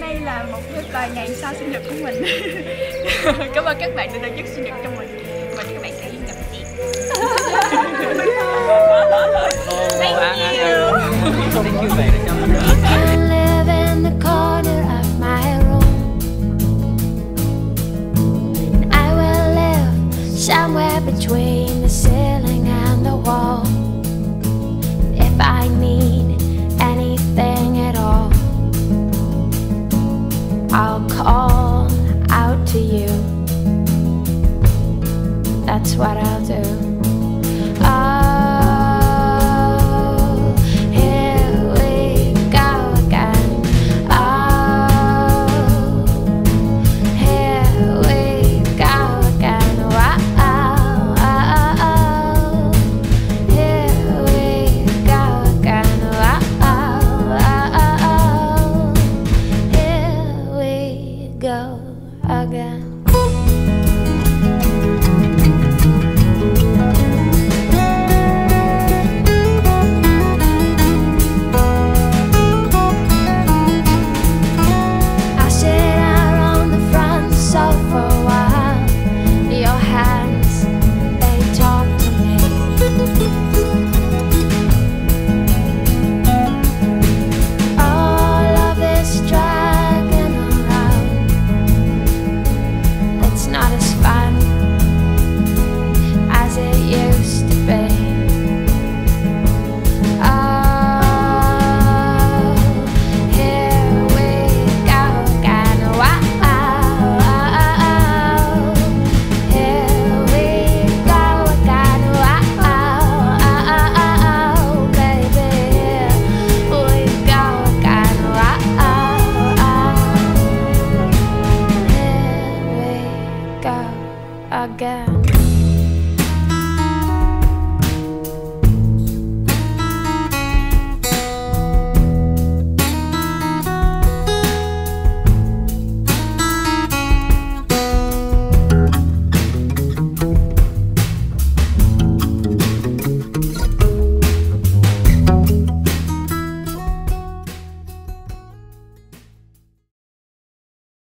đây là một vài ngày sau sinh nhật của mình. Cảm ơn các bạn đã tổ chức sinh nhật cho mình. Và các bạn sẽ gặp chị. Thank you. Thank you bạn đã cho mình